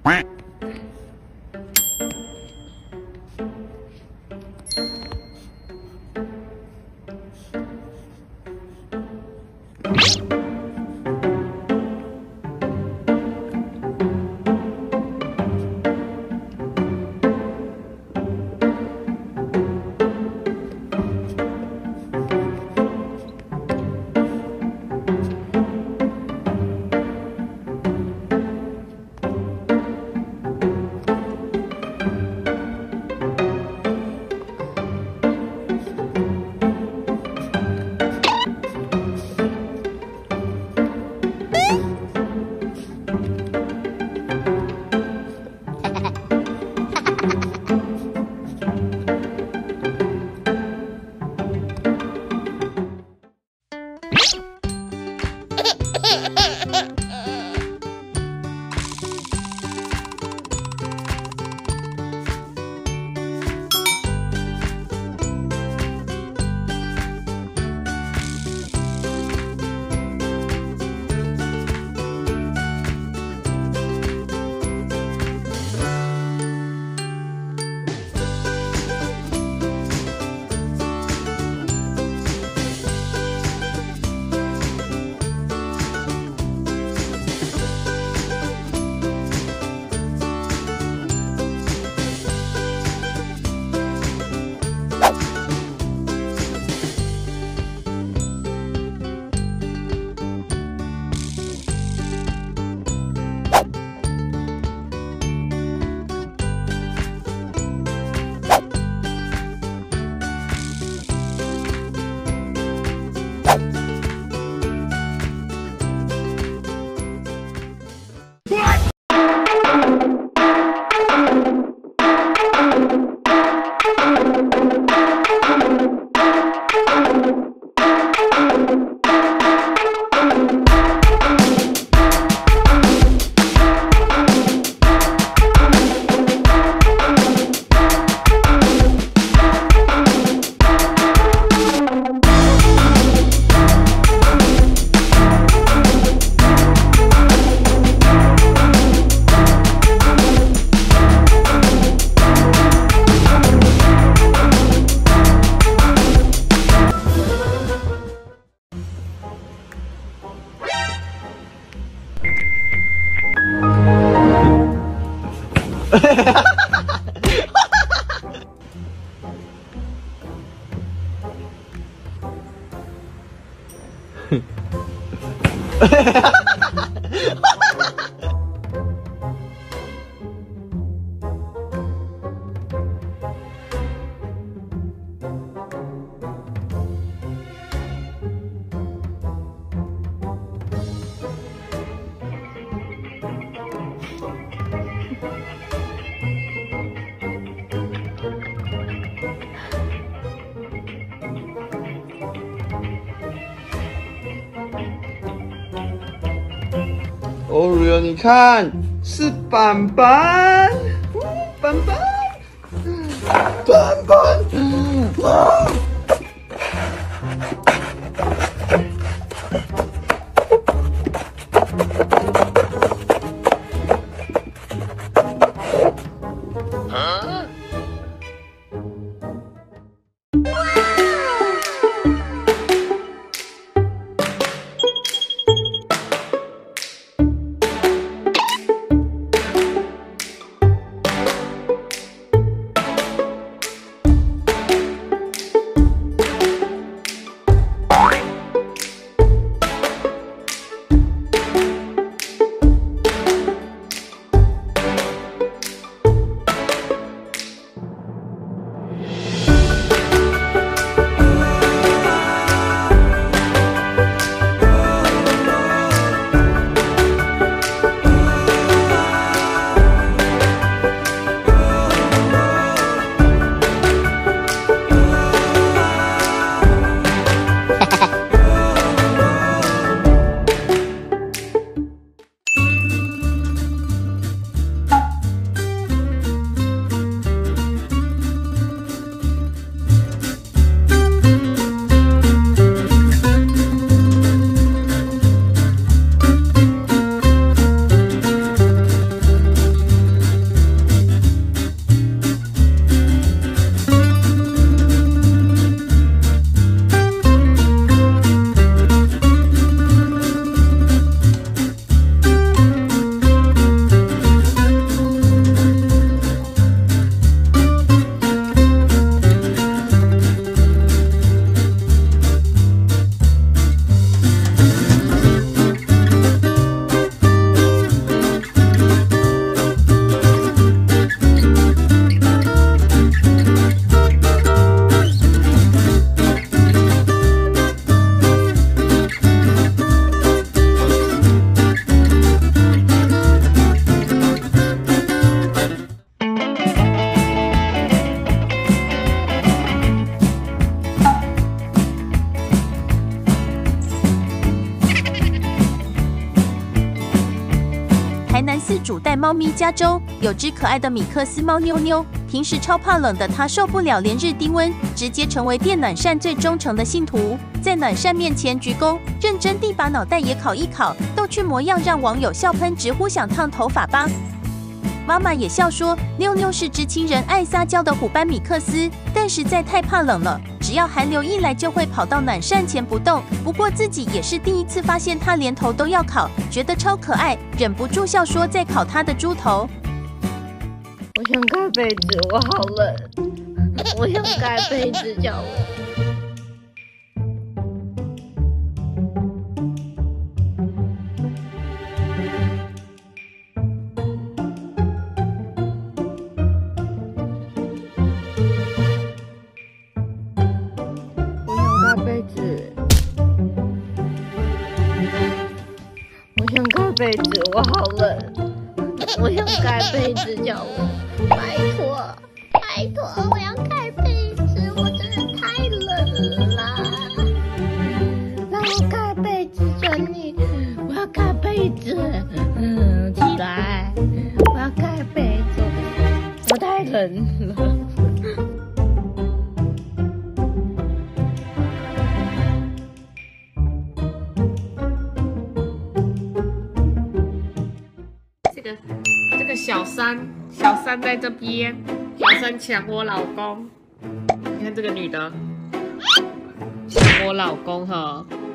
哦，瑞，你看，是板板，板板，板板，啊！ 台南饲主带猫咪加州，有只可爱的米克斯猫妞妞。平时超怕冷的它受不了连日低温，直接成为电暖扇最忠诚的信徒，在暖扇面前鞠躬，认真地把脑袋也烤一烤，逗趣模样让网友笑喷，直呼想烫头发吧。妈妈也笑说，妞妞是只亲人爱撒娇的虎斑米克斯，但实在太怕冷了，只要寒流一来就会跑到暖扇前不动。不过自己也是第一次发现它连头都要烤，觉得超可爱，忍不住笑说在烤它的猪头。 我想盖被子，我好冷，我想盖被子，叫我。我想盖被子，我好冷，我想盖被子，叫我，拜托，拜托，我要盖被子，我真的太冷了，让我盖被子，求你，我要盖被子，起来，我要盖被子，我太冷了。 这个小三在这边，小三抢我老公。你看这个女的抢我老公哈，